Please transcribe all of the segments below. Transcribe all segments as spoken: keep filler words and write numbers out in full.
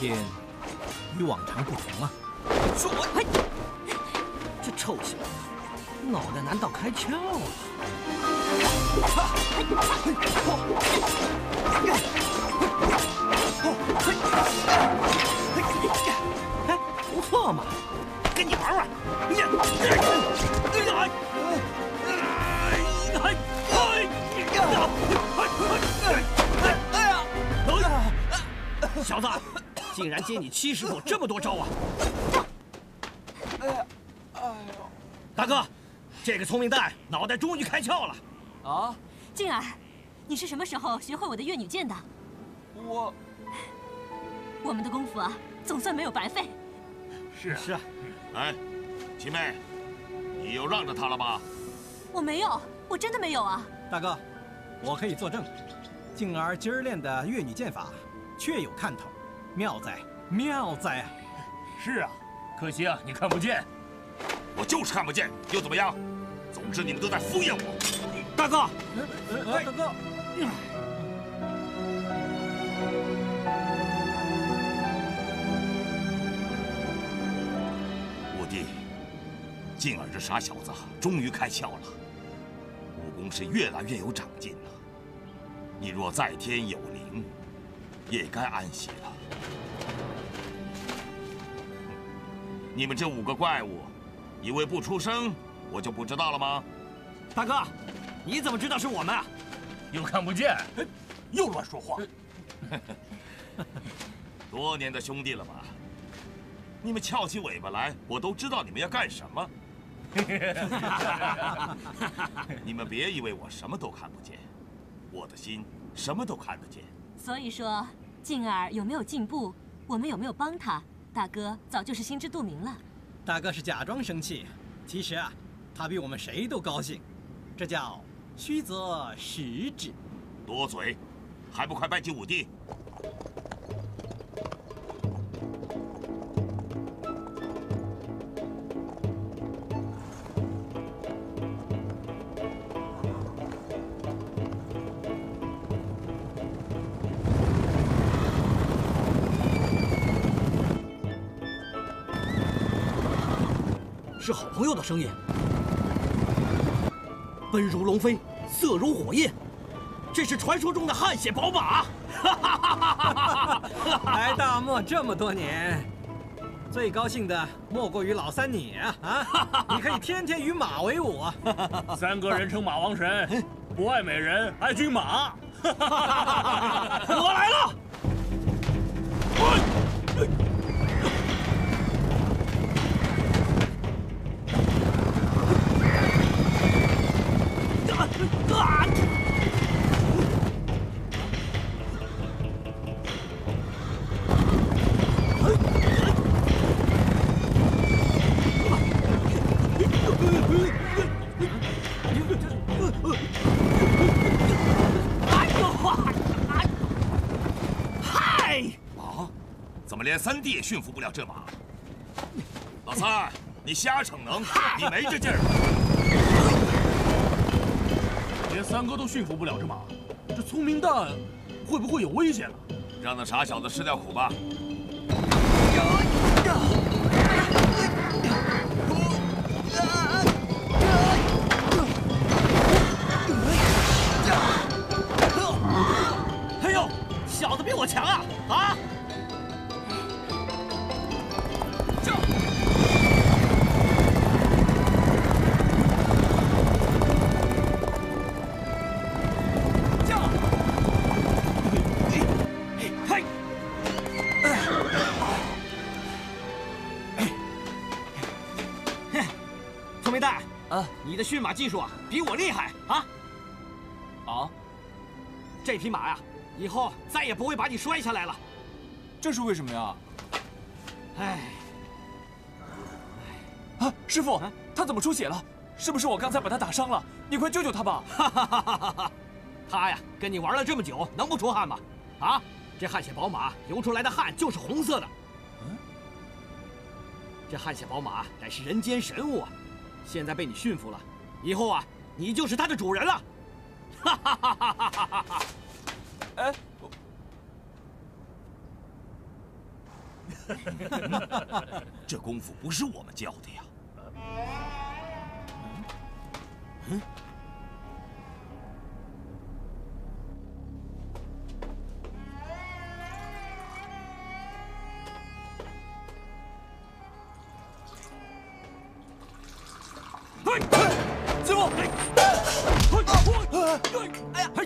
天与往常不同啊！ 说我，嘿，这臭小子，脑袋难道开窍了？哎，不错嘛，跟你玩玩。小子，竟然接你七师傅这么多招啊！哎呀，哎呦！大哥，这个聪明蛋脑袋终于开窍了。 啊， 静儿，你是什么时候学会我的越女剑的？ 我， 我们的功夫啊，总算没有白费。 是啊，是啊。 哎，七妹，你又让着他了吧？ 我没有，我真的没有啊。 大哥，我可以作证，静儿今儿练的越女剑法确有看头，妙在妙在啊！ 是啊，可惜啊，你看不见。 我就是看不见，又怎么样？总之你们都在敷衍我。 大哥， 哎，大哥。 五弟，静儿这傻小子终于开窍了，武功是越来越有长进了。你若在天有灵，也该安息了。你们这五个怪物，以为不出声我就不知道了吗？ 大哥，你怎么知道是我们啊？ 又看不见，又乱说话。 多年的兄弟了吧？你们翘起尾巴来，我都知道你们要干什么。你们别以为我什么都看不见，我的心什么都看得见。 所以说，静儿有没有进步，我们有没有帮她，大哥早就是心知肚明了。 大哥是假装生气，其实啊，他比我们谁都高兴，这叫虚则实之。 多嘴，还不快拜祭武帝！ 是好朋友的声音，奔如龙飞，色如火焰，这是传说中的汗血宝马。 来大漠这么多年，最高兴的莫过于老三你啊！啊，你可以天天与马为伍。 三个人称马王神，不爱美人，爱军马。 我来了。 连三弟也驯服不了这马，老三，你瞎逞能，你没这劲儿。 连三哥都驯服不了这马，这聪明蛋会不会有危险啊？ 让那傻小子吃掉苦吧。 哎呦，小子比我强啊！啊！你的驯马技术啊，比我厉害啊！ 啊， 这匹马呀，以后再也不会把你摔下来了。 这是为什么呀？ 哎， 啊，师傅，他怎么出血了？是不是我刚才把他打伤了？你快救救他吧！ 哈哈哈哈哈！他呀，跟你玩了这么久，能不出汗吗？啊，这汗血宝马流出来的汗就是红色的。嗯，这汗血宝马乃是人间神物啊！现在被你驯服了，以后啊，你就是它的主人了。哈哈哈哈哈哈！ 哎， 这功夫不是我们教的呀。嗯。 师傅，哎呀，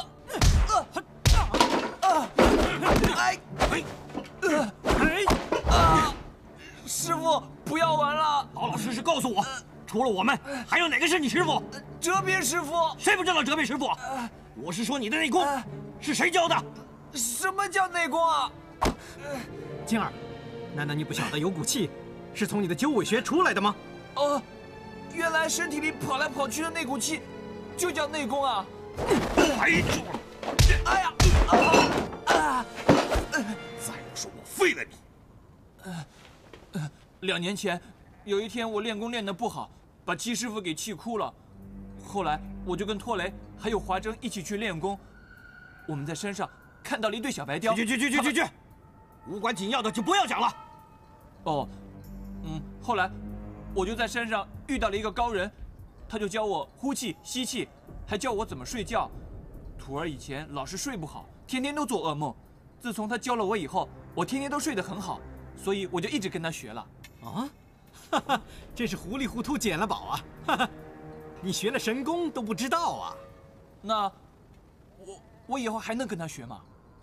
哎，哎，啊！师傅，不要玩了！ 老老实实告诉我，除了我们，还有哪个是你师傅？ 哲别师傅。 谁不知道哲别师傅？我是说你的内功是谁教的？ 什么叫内功啊？ 静儿，难道你不晓得有股气是从你的九尾穴出来的吗？ 哦。 原来身体里跑来跑去的那股气，就叫内功啊！ 挨住了！ 哎呀！啊啊！ 再不说我废了你！ 呃呃，两年前有一天我练功练得不好，把七师傅给气哭了。后来我就跟托雷还有华筝一起去练功。我们在山上看到了一对小白雕。 去去去去去去！无关紧要的就不要讲了。 哦，嗯，后来。 我就在山上遇到了一个高人，他就教我呼气、吸气，还教我怎么睡觉。徒儿以前老是睡不好，天天都做噩梦。自从他教了我以后，我天天都睡得很好，所以我就一直跟他学了。 啊，哈哈，这是糊里糊涂捡了宝啊！哈哈，你学了神功都不知道啊？ 那我我以后还能跟他学吗？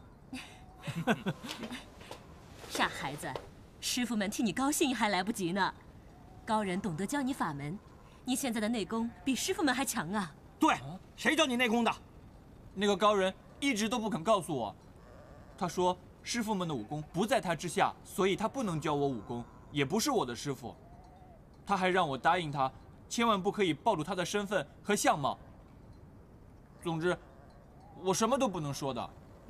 傻孩子，师傅们替你高兴还来不及呢。 高人懂得教你法门，你现在的内功比师傅们还强啊！ 对，谁教你内功的？ 那个高人一直都不肯告诉我，他说师傅们的武功不在他之下，所以他不能教我武功，也不是我的师傅。他还让我答应他，千万不可以暴露他的身份和相貌。总之，我什么都不能说的。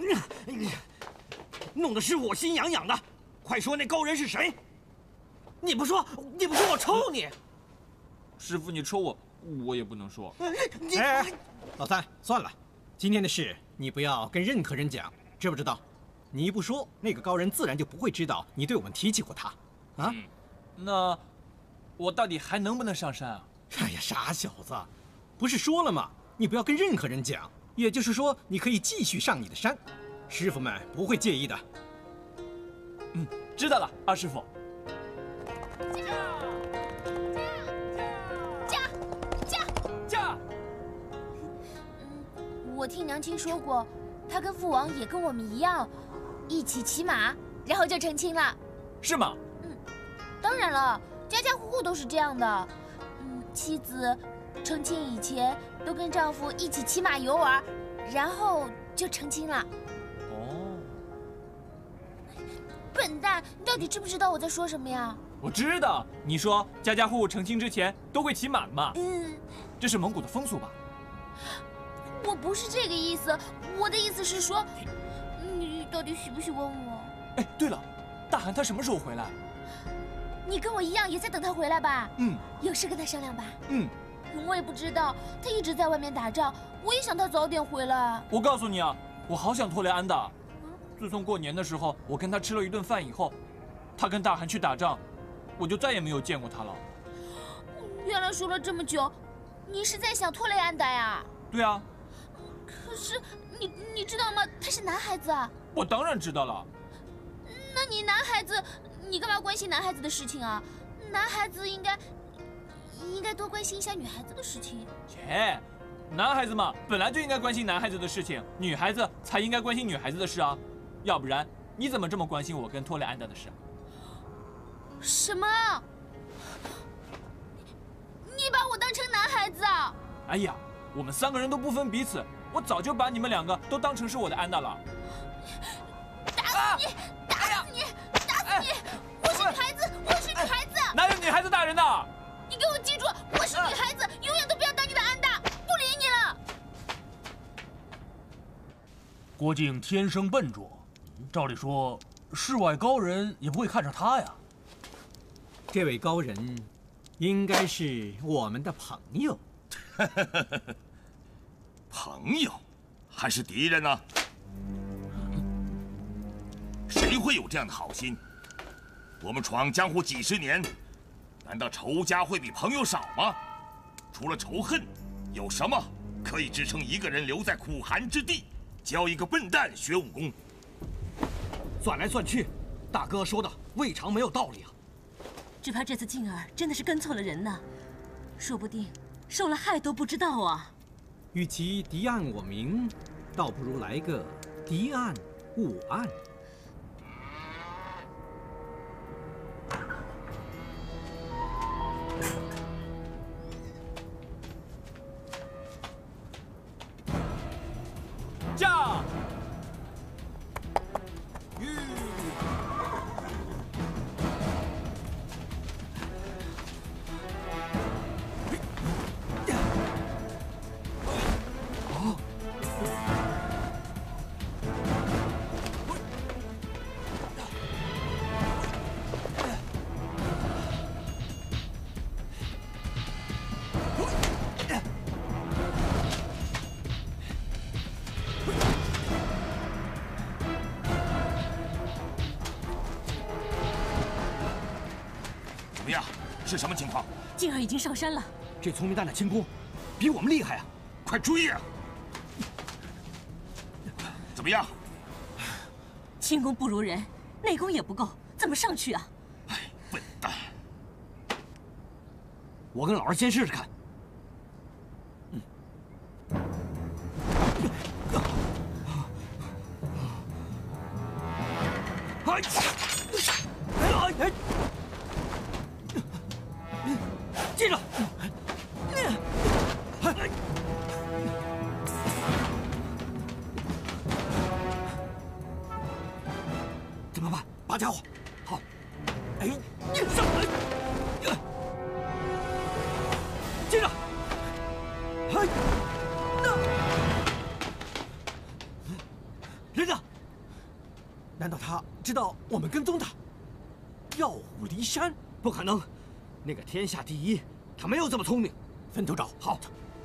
弄得是我心痒痒的，快说那高人是谁？ 你不说，你不说，我抽你！ 师傅，你抽我，我也不能说。 哎哎，老三，算了，今天的事你不要跟任何人讲，知不知道？你一不说，那个高人自然就不会知道你对我们提起过他，啊？ 嗯、那我到底还能不能上山啊？ 哎呀，傻小子，不是说了吗？你不要跟任何人讲，也就是说，你可以继续上你的山，师傅们不会介意的。 嗯，知道了，二师傅。 驾驾驾！ 嗯，我听娘亲说过，他跟父王也跟我们一样，一起骑马，然后就成亲了。 是吗？ 嗯，当然了，家家户户都是这样的。嗯，妻子成亲以前都跟丈夫一起骑马游玩，然后就成亲了。 哦。 笨蛋，你到底知不知道我在说什么呀？ 我知道，你说家家户户成亲之前都会骑马嘛？ 嗯， 这是蒙古的风俗吧？ 我不是这个意思，我的意思是说，你到底喜不喜欢我？ 哎，对了，大汗他什么时候回来？ 你跟我一样也在等他回来吧？ 嗯， 有事跟他商量吧？ 嗯， 我也不知道，他一直在外面打仗，我也想他早点回来。 我告诉你啊，我好想托雷安的。自从过年的时候，我跟他吃了一顿饭以后，他跟大汗去打仗。 我就再也没有见过他了。 原来说了这么久，你是在想托雷安达呀？ 对啊。 可是你你知道吗？他是男孩子啊。 我当然知道了。 那你男孩子，你干嘛关心男孩子的事情啊？男孩子应该应该多关心一下女孩子的事情。 切，男孩子嘛，本来就应该关心男孩子的事情，女孩子才应该关心女孩子的事啊。要不然你怎么这么关心我跟托雷安达的事？ 什么？你把我当成男孩子啊？ 哎呀，我们三个人都不分彼此，我早就把你们两个都当成是我的安达了。 打死你！打死你！打死你！我是女孩子，我是女孩子。 哪有女孩子打人的？ 你给我记住，我是女孩子，永远都不要当你的安达，不理你了。 郭靖天生笨拙，照理说，世外高人也不会看上他呀。 这位高人，应该是我们的朋友。 朋友，还是敌人呢？谁会有这样的好心？ 我们闯江湖几十年，难道仇家会比朋友少吗？除了仇恨，有什么可以支撑一个人留在苦寒之地，教一个笨蛋学武功？ 算来算去，大哥说的未尝没有道理啊。 只怕这次静儿真的是跟错了人呢，说不定受了害都不知道啊。 与其敌暗我明，倒不如来个敌暗我暗。 驾！吁！ 怎么样？是什么情况？ 静儿已经上山了。 这聪明蛋的轻功，比我们厉害啊！ 快追呀！怎么样？ 轻功不如人，内功也不够，怎么上去啊？ 哎，笨蛋！ 我跟老师先试试看。哎！哎！哎！接着！怎么办？拔家伙！好！哎，上来！接着！哎！那人呢？ 难道他知道我们跟踪他？调虎离山？ 不可能！那个天下第一，他没有这么聪明。 分头找。 好。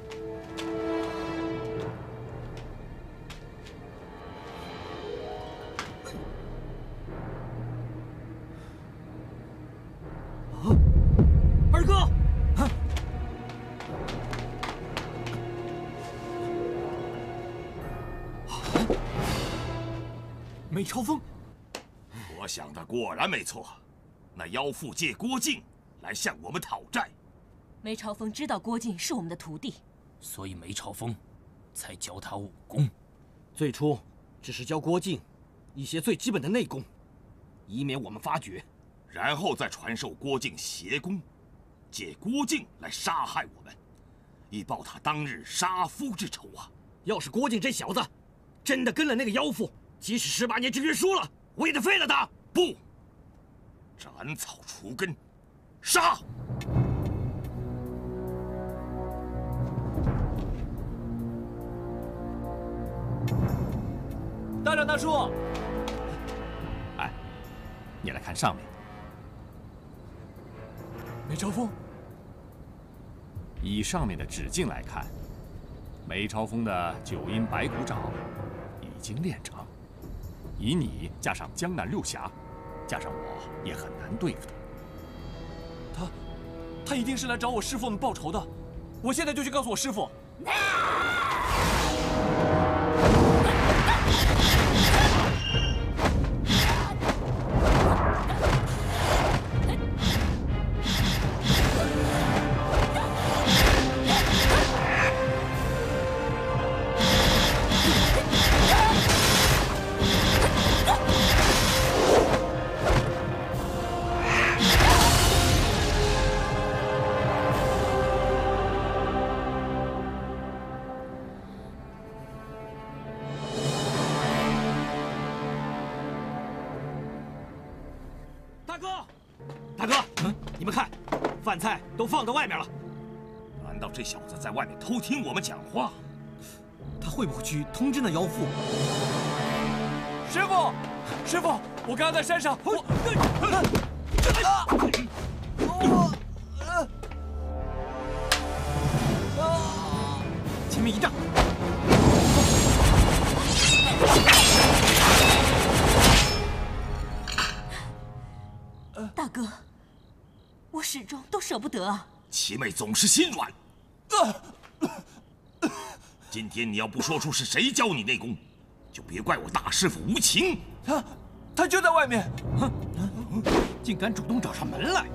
啊，二哥！啊！ 梅超风。 我想的果然没错，那妖妇借郭靖来向我们讨债。 梅超风知道郭靖是我们的徒弟， 所以梅超风才教他武功。 最初只是教郭靖一些最基本的内功，以免我们发觉， 然后再传授郭靖邪功，借郭靖来杀害我们，以报他当日杀夫之仇啊！ 要是郭靖这小子真的跟了那个妖妇，即使十八年之约输了，我也得废了他！ 不，斩草除根，杀！ 大长大叔， 哎，你来看上面。 梅超风， 以上面的指径来看，梅超风的九阴白骨爪已经练成。以你加上江南六侠，加上我也很难对付他。 他，他一定是来找我师傅们报仇的。我现在就去告诉我师傅。 饭菜都放到外面了。 难道这小子在外面偷听我们讲话？ 他会不会去通知那妖妇？ 师傅，师傅，我刚刚在山上，我…… 前面一仗。 呃， 我始终都舍不得。 七妹总是心软。今天你要不说出是谁教你内功，就别怪我大师傅无情。 他，他就在外面。 哼，竟敢主动找上门来！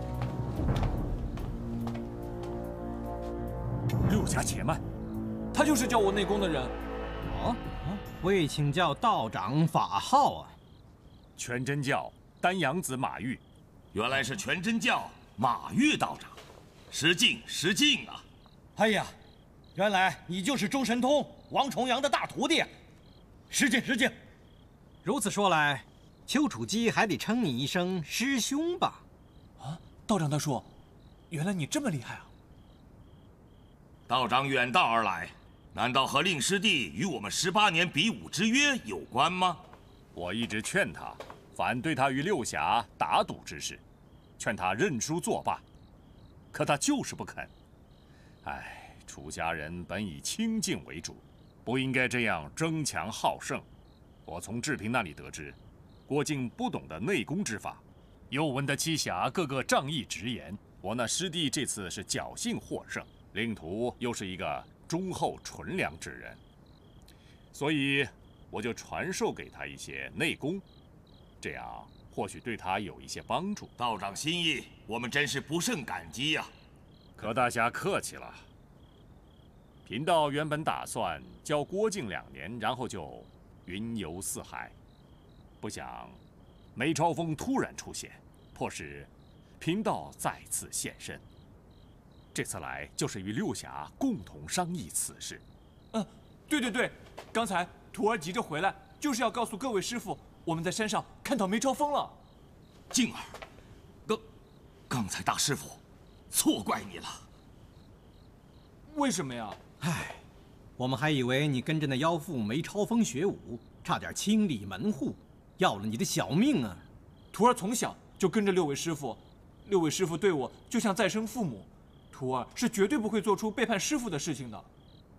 六侠且慢， 他就是教我内功的人。 哦，未请教道长法号啊？ 全真教丹阳子马玉。 原来是全真教马玉道长，失敬失敬啊！ 哎呀，原来你就是周神通王重阳的大徒弟啊！失敬失敬。 如此说来，丘处机还得称你一声师兄吧？ 啊，道长大叔，原来你这么厉害啊！ 道长远道而来，难道和令师弟与我们十八年比武之约有关吗？ 我一直劝他，反对他与六侠打赌之事，劝他认输作罢，可他就是不肯。唉，出家人本以清净为主，不应该这样争强好胜。我从志平那里得知，郭靖不懂得内功之法，又闻得七侠个个仗义直言，我那师弟这次是侥幸获胜，令徒又是一个忠厚纯良之人，所以我就传授给他一些内功，这样或许对他有一些帮助。 道长心意，我们真是不胜感激呀。 柯大侠客气了。贫道原本打算教郭靖两年，然后就云游四海，不想梅超风突然出现，迫使贫道再次现身。这次来就是与六侠共同商议此事。 嗯，对对对，刚才徒儿急着回来，就是要告诉各位师傅，我们在山上看到梅超风了。 静儿，刚刚才大师傅错怪你了。 为什么呀？ 唉，我们还以为你跟着那妖妇梅超风学武，差点清理门户，要了你的小命啊！ 徒儿从小就跟着六位师傅，六位师傅对我就像再生父母，徒儿是绝对不会做出背叛师傅的事情的。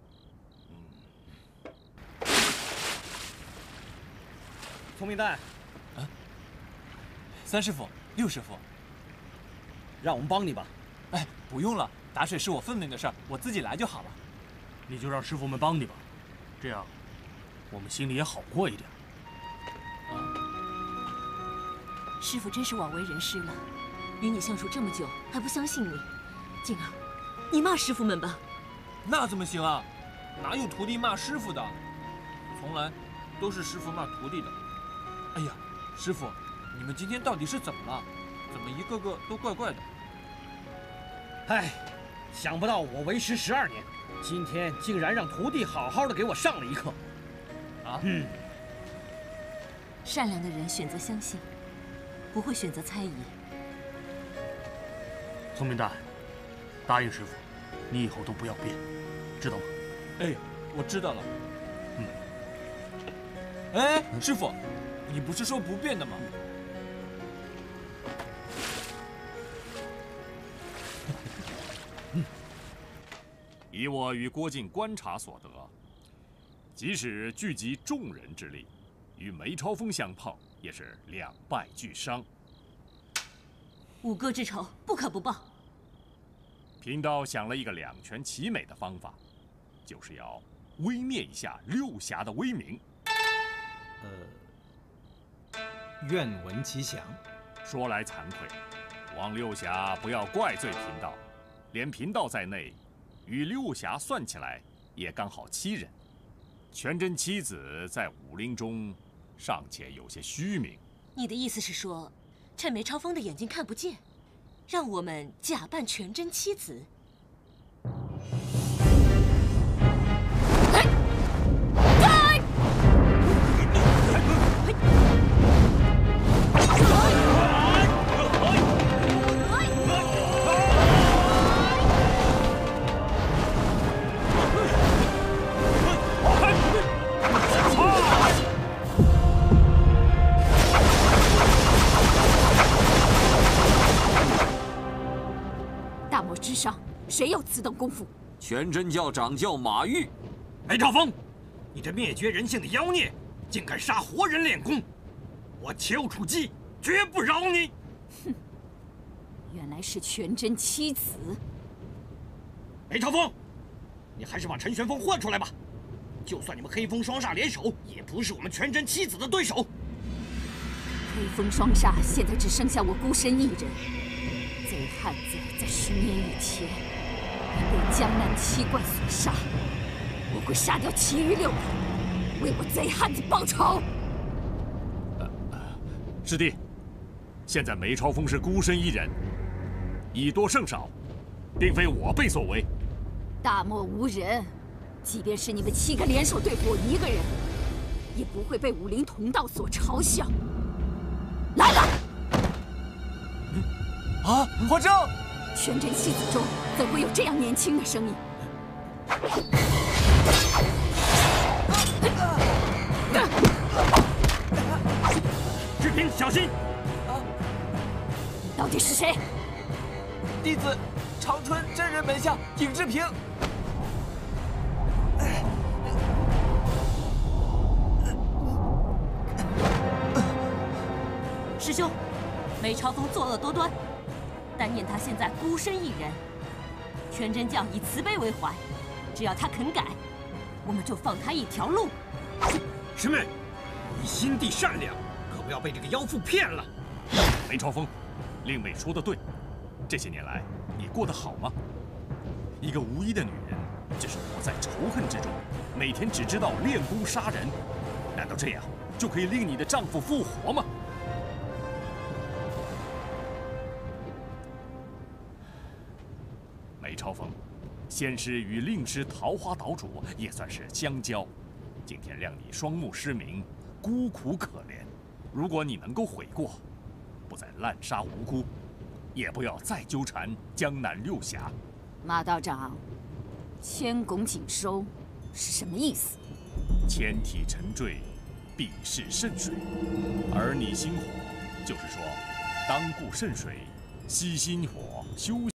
聪明蛋， 啊，三师傅、六师傅， 让我们帮你吧。 哎，不用了，打水是我分内的事儿，我自己来就好了。 你就让师傅们帮你吧，这样我们心里也好过一点。 啊， 师傅真是枉为人师了，与你相处这么久还不相信你。静儿，你骂师傅们吧。 那怎么行啊？哪有徒弟骂师傅的？从来都是师傅骂徒弟的。哎呀，师傅，你们今天到底是怎么了？怎么一个个都怪怪的？ 唉，想不到我为师十二年，今天竟然让徒弟好好的给我上了一课。 啊？ 嗯。 善良的人选择相信，不会选择猜疑。 聪明蛋，答应师傅，你以后都不要变，知道吗？ 哎，我知道了。 嗯。 哎，师傅，你不是说不变的吗？ 以我与郭靖观察所得，即使聚集众人之力，与梅超风相碰，也是两败俱伤。 五哥之仇，不可不报。 贫道想了一个两全其美的方法，就是要微灭一下六侠的威名。 呃，愿闻其详。 说来惭愧，望六侠不要怪罪贫道，连贫道在内，与六侠算起来也刚好七人。全真七子在武林中尚且有些虚名。 你的意思是说，趁梅超风的眼睛看不见，让我们假扮全真七子？ 大漠之上，谁有此等功夫？ 全真教掌教马玉。 梅超风，你这灭绝人性的妖孽，竟敢杀活人练功！我丘处机绝不饶你！ 哼， 原来是全真妻子。 梅超风，你还是把陈玄风换出来吧。就算你们黑风双煞联手，也不是我们全真妻子的对手。 黑风双煞现在只剩下我孤身一人。贼汉子在十年以前因被江南七怪所杀，我会杀掉其余六个，为我贼汉子报仇。 呃，师弟，现在梅超风是孤身一人，以多胜少，并非我辈所为。 大漠无人，即便是你们七个联手对付我一个人，也不会被武林同道所嘲笑。来吧！ 啊，华正！ 全真妻子中怎会有这样年轻的声音？ 志平，小心！ 到底是谁？ 弟子长春真人门下尹志平。 师兄，梅超风作恶多端，但念他现在孤身一人，全真教以慈悲为怀，只要他肯改，我们就放他一条路。 师妹，你心地善良，可不要被这个妖妇骗了。 梅超风，令妹说的对，这些年来你过得好吗？一个无依的女人，只是活在仇恨之中，每天只知道练功杀人，难道这样就可以令你的丈夫复活吗？梅超风，仙师与令师桃花岛主也算是相交，今天让你双目失明，孤苦可怜。如果你能够悔过，不再滥杀无辜，也不要再纠缠江南六侠。 马道长，千拱锦收是什么意思？ 千体沉坠，必是渗水。而你心火，就是说，当顾渗水，息心火，修。